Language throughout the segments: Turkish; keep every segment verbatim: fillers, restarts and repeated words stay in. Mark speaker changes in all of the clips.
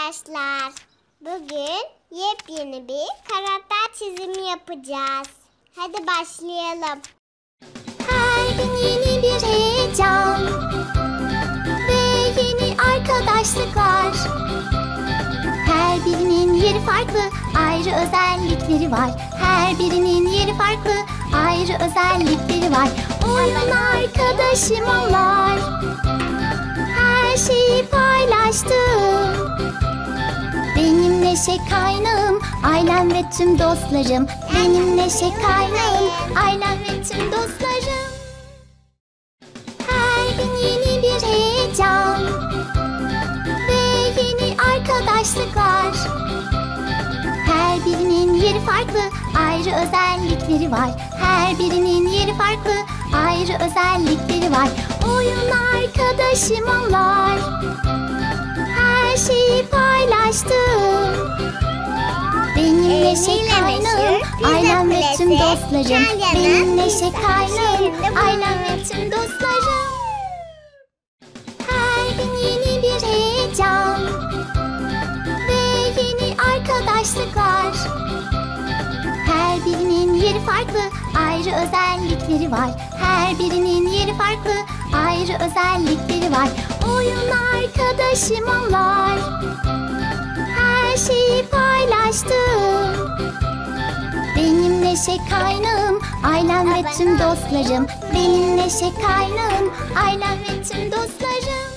Speaker 1: arkadaşlar. Bugün yepyeni bir karakter çizimi yapacağız. Hadi başlayalım.
Speaker 2: Her gün yeni bir heyecan ve yeni arkadaşlıklar. Her birinin yeri farklı, ayrı özellikleri var. Her birinin yeri farklı, ayrı özellikleri var. Oyun arkadaşım onlar. Her şeyi paylaştım. Benim neşe kaynağım, ailem ve tüm dostlarım. Benim neşe kaynağım, ailem ve tüm dostlarım. Her gün yeni bir heyecan ve yeni arkadaşlıklar. Her birinin yeri farklı, ayrı özellikleri var. Her birinin yeri farklı, ayrı özellikleri var. Oyun arkadaşım onlar. Her şeyi paylaştım. Benim
Speaker 1: Ee,
Speaker 2: neşe kaynağım, ailem ve tüm dostlarım. Benim neşe kaynağım, ailem ve tüm dostlarım. Her gün yeni bir heyecan ve yeni arkadaşlıklar. Her birinin yeri farklı, ayrı özellikleri var. Her birinin yeri farklı, ayrı özellikleri var. Oyun arkadaşım onlar. Her şeyi paylaştım. Benim neşe kaynağım, ailem ve tüm dostlarım. Benim neşe kaynağım, ailem ve tüm dostlarım.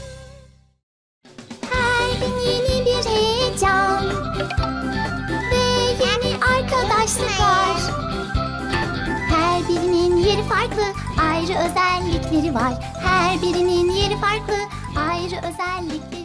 Speaker 2: Her gün yeni bir heyecan ve yeni arkadaşlıklar. Her birinin yeri farklı, ayrı özellikleri var. Her birinin yeri farklı, ayrı özellikleri